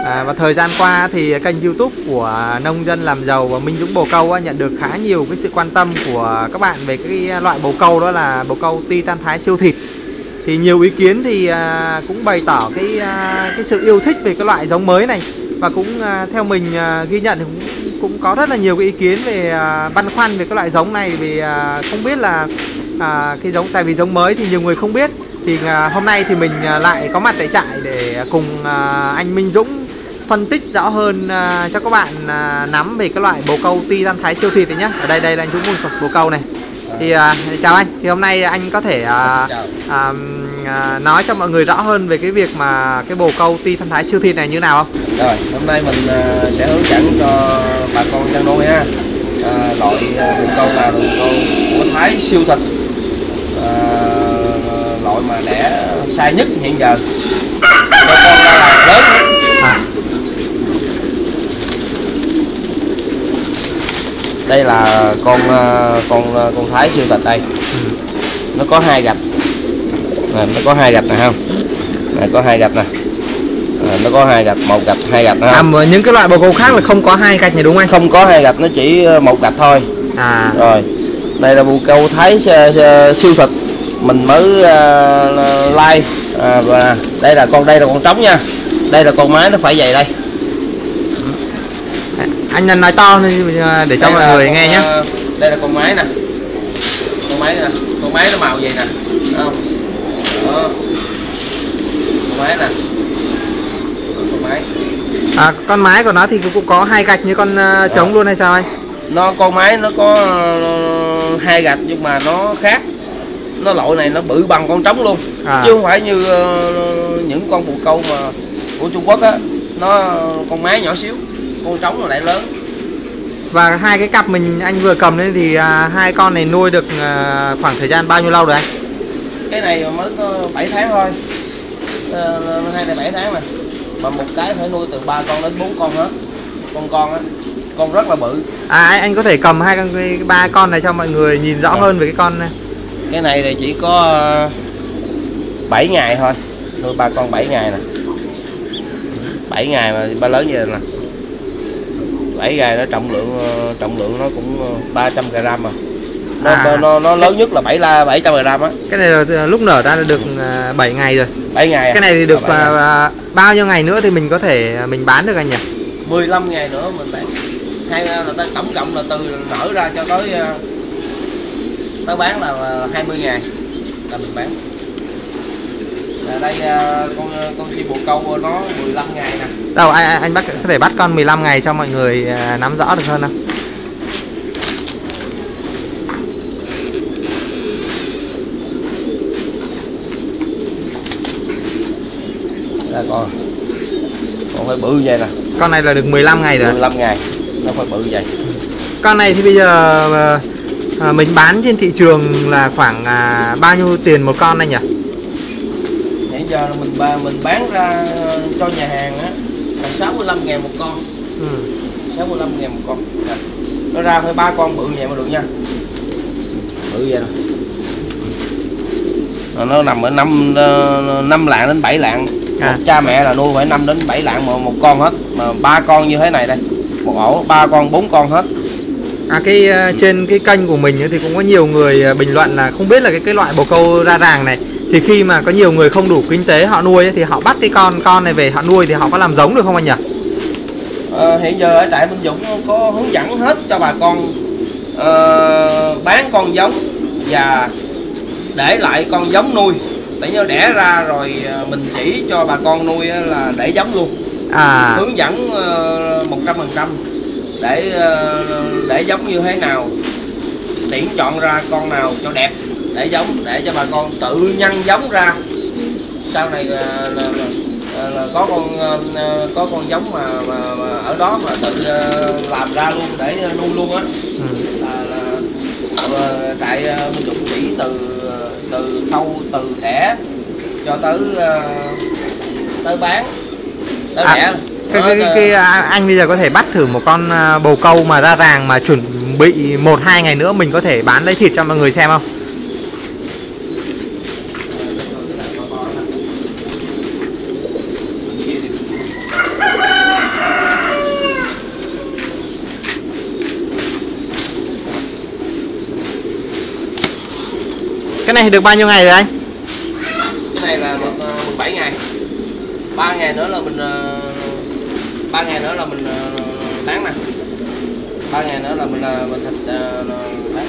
Và thời gian qua thì kênh YouTube của Nông Dân Làm Giàu và Minh Dũng Bồ Câu nhận được khá nhiều cái sự quan tâm của các bạn về cái loại bồ câu, đó là bồ câu Titan Thái siêu thịt. Thì nhiều ý kiến thì cũng bày tỏ cái sự yêu thích về cái loại giống mới này, và cũng theo mình ghi nhận thì cũng có rất là nhiều cái ý kiến về băn khoăn về cái loại giống này, vì không biết là cái giống, tại vì giống mới thì nhiều người không biết. Thì hôm nay thì mình lại có mặt tại trại để cùng anh Minh Dũng phân tích rõ hơn cho các bạn nắm về cái loại bồ câu Titan Thái siêu thịt này nhé. Ở đây là anh Dũng mua bồ câu này. Thì chào anh. Thì hôm nay anh có thể nói cho mọi người rõ hơn về cái việc mà cái bồ câu Titan Thái siêu thịt này như nào không? Rồi, hôm nay mình sẽ hướng dẫn cho bà con chăn nuôi ha. Loại bồ câu là bồ câu của Thái siêu thịt, loại mà đẻ sai nhất hiện giờ. Con là lớn. Đây là con Thái siêu thịt đây. Nó có 2 gạch. Nó có 2 gạch này không? Này, có 2 gạch nè. Nó có 2 gạch, 1 gạch, 2 gạch ha. Những cái loại bồ câu khác là không có 2 gạch này đúng không anh? Không có 2 gạch, nó chỉ 1 gạch thôi. Rồi, đây là bồ câu Thái siêu thịt mình mới like. Và đây là con trống nha. Đây là con mái, nó phải dày đây. Anh nói to để cho mọi người nghe nhé. Đây là con mái nè. Con mái nè, con mái nó màu vậy nè. Thấy không? Đó. Con mái nè. Con mái. Con mái của nó thì cũng có 2 gạch như con trống luôn hay sao anh? Con mái nó có 2 gạch nhưng mà nó khác. Nó loại này nó bự bằng con trống luôn. Chứ không phải như những con bồ câu mà của Trung Quốc á, con mái nhỏ xíu, con trống nó lại lớn. Và 2 cái cặp anh vừa cầm lên thì 2 con này nuôi được khoảng thời gian bao nhiêu lâu rồi anh? Cái này mới có 7 tháng thôi. 2 này 7 tháng mà một cái phải nuôi từ 3 con đến 4 con hết. Con á, con rất là bự. Anh có thể cầm 3 con này cho mọi người nhìn rõ hơn về cái con này. Cái này thì chỉ có 7 ngày thôi. Nuôi 3 con 7 ngày nè. 7 ngày mà ba lớn như vậy nè. 7 ngày nó trọng lượng nó cũng 300 g mà. Nó lớn nhất là 700 g á. Cái này là lúc nở ra là được 7 ngày rồi. 7 ngày. Cái này thì được bao nhiêu ngày nữa thì mình có thể bán được anh nhỉ? 15 ngày nữa mình bán. Là tổng cộng là từ nở ra cho tới bán là 20 ngày là mình bán. Đây con chim bồ câu nó 15 ngày nè. Đâu anh có thể bắt con 15 ngày cho mọi người nắm rõ được hơn không? Đây con phải bự vậy nè. Con này là được 15 ngày rồi. 15 ngày nó phải bự vậy. Con này thì bây giờ mình bán trên thị trường là khoảng bao nhiêu tiền một con anh nhỉ? Hiện giờ mình bán ra cho nhà hàng á là 65.000 một con. 65.000 một con. Nó ra phải 3 con bự vậy mà được nha. Bự vậy nè. Nó nằm ở 5 lạng đến 7 lạng. Một cha mẹ là nuôi phải 5 đến 7 lạng một con hết, mà 3 con như thế này đây. Một ổ 3 con 4 con hết. Trên cái kênh của mình thì cũng có nhiều người bình luận là không biết là cái loại bồ câu ra ràng này, thì khi mà có nhiều người không đủ kinh tế họ nuôi thì họ bắt cái con này về họ nuôi thì họ có làm giống được không anh nhỉ? Hiện giờ ở trại Minh Dũng có hướng dẫn hết cho bà con bán con giống và để lại con giống nuôi. Tại như đẻ ra rồi mình chỉ cho bà con nuôi là để giống luôn. Hướng dẫn 100% để giống như thế nào, tiện chọn ra con nào cho đẹp để giống, để cho bà con tự nhân giống ra. Sau này là có con giống mà ở đó mà tự làm ra luôn để nuôi luôn á. Trại Minh Dũng chỉ từ khâu từ đẻ cho tới bán tới đẻ. Anh bây giờ có thể bắt thử một con bồ câu mà ra ràng mà chuẩn bị 1-2 ngày nữa mình có thể bán lấy thịt cho mọi người xem không? này được bao nhiêu ngày rồi anh? Cái này là được 17 ngày. 3 ngày nữa là mình 3 ngày nữa là mình bán nè. 3 ngày nữa là mình thịt bán.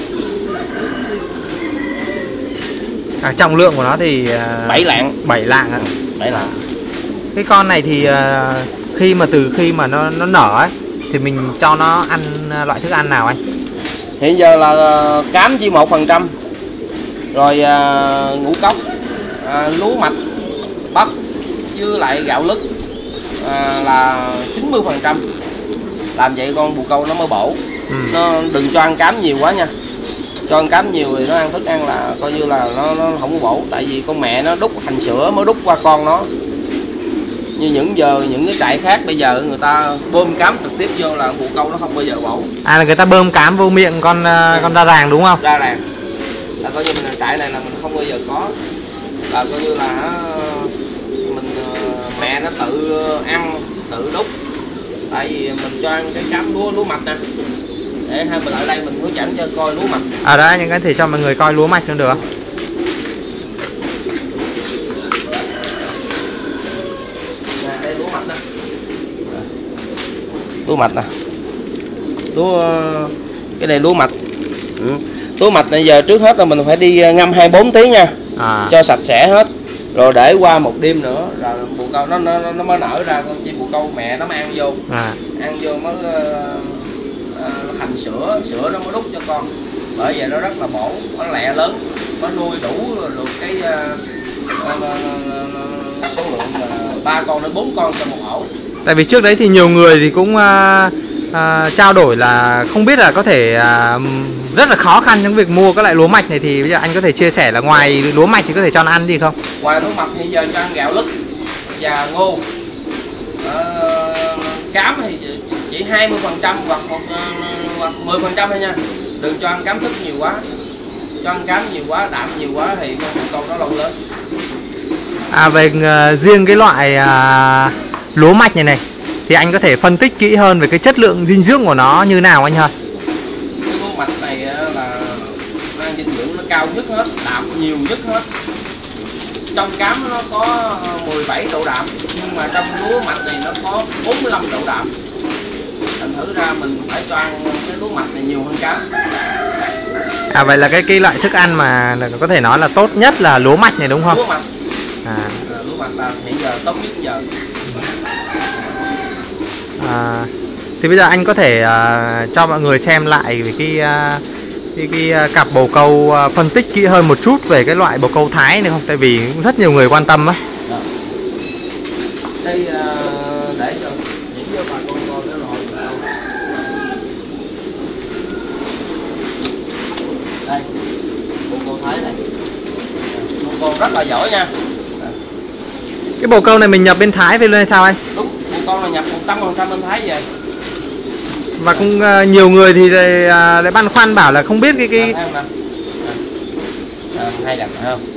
Trọng lượng của nó thì 7 lạng. 7 lạng ạ. 7 lạng. Cái con này thì từ khi mà nó nở ấy thì mình cho nó ăn loại thức ăn nào anh? Hiện giờ là cám chỉ 1%, rồi ngũ cốc, lúa mạch, bắp với lại gạo lứt là 90%. Làm vậy con bồ câu nó mới bổ. Nó đừng cho ăn cám nhiều quá nha. Cho ăn cám nhiều thì nó ăn thức ăn là coi như là nó không có bổ, tại vì con mẹ nó đút thành sữa mới đút qua con nó. Như những cái trại khác bây giờ người ta bơm cám trực tiếp vô là bồ câu nó không bao giờ bổ. Là người ta bơm cám vô miệng con ra ràng đúng không? Ra ràng. Là coi như mình trại này là mình không bao giờ có. Là coi như là mình mẹ nó tự ăn, tự đút. Tại vì mình cho ăn cái cám lúa mạch nè. Để hai mình lại đây mình hướng dẫn cho coi lúa mạch. Đó anh có thể cho mọi người coi lúa mạch luôn được không? Đây lúa mạch nè. Lúa mạch nè. Cái này lúa mạch. Lúa mạch này giờ trước hết là mình phải đi ngâm 24 tiếng nha. Cho sạch sẽ hết. Rồi để qua một đêm nữa rồi bồ câu nó mới nở ra, con chim bồ câu mẹ nó mới ăn vô. Ăn vô mới thành sữa nó mới đút cho con. Bởi vậy nó rất là bổ, nó lẹ lớn, nó nuôi đủ được cái số lượng 3 con đến 4 con trong một ổ. Tại vì trước đấy thì nhiều người thì cũng trao đổi là không biết là có thể rất là khó khăn trong việc mua các loại lúa mạch này, thì bây giờ anh có thể chia sẻ là ngoài lúa mạch thì có thể cho nó ăn gì không? Ngoài lúa mạch thì giờ cho ăn gạo lứt và ngô. Cám thì chỉ 20% hoặc 10% thôi nha. Đừng cho ăn cám thức nhiều quá. Cho ăn cám nhiều quá, đạm nhiều quá thì con bồ câu nó lâu lớn. Về riêng cái loại lúa mạch này thì anh có thể phân tích kỹ hơn về cái chất lượng dinh dưỡng của nó như nào anh hả? Cái lúa mạch này là mang dinh dưỡng nó cao nhất hết, đạm nhiều nhất hết. Trong cám nó có 17 độ đạm, nhưng mà trong lúa mạch này nó có 45 độ đạm. Thành thử ra mình phải cho ăn cái lúa mạch này nhiều hơn cám. Vậy là cái loại thức ăn mà có thể nói là tốt nhất là lúa mạch này đúng không? Lúa mạch. Lúa mạch là hiện giờ tốt nhất giờ. Thì bây giờ anh có thể cho mọi người xem lại về cái cặp bồ câu, phân tích kỹ hơn một chút về cái loại bồ câu Thái này không? Tại vì cũng rất nhiều người quan tâm á. Đây để cho những cho bà con coi cái loại bồ câu. Đây, bồ câu Thái này. Bồ câu rất là giỏi nha. Cái bồ câu này mình nhập bên Thái về luôn hay sao anh? Đúng, bồ câu này nhập 100% bên Thái về. Và cũng nhiều người thì lại băn khoăn bảo là không biết cái hay gặp phải không?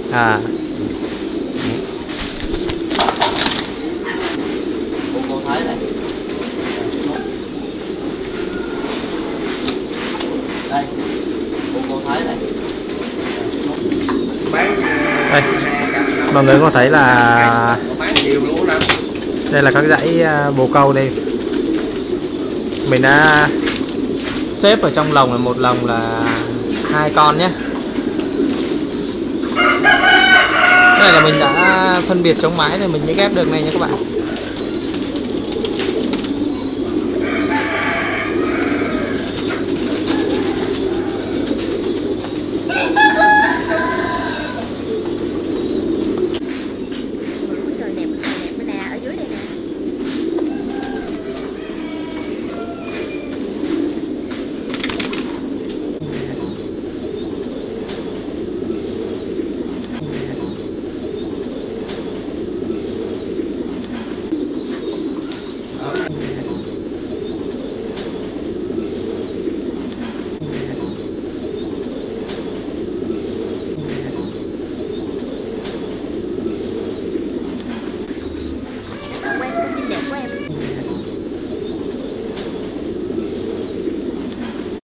Bồ câu Thái này. Đây, bồ câu Thái này. Đây, mọi người có thấy là đây là các dãy bồ câu đây. Mình đã xếp ở trong lồng là một lồng là 2 con nhé. Cái này là mình đã phân biệt chống mái rồi mình mới ghép được này nha các bạn.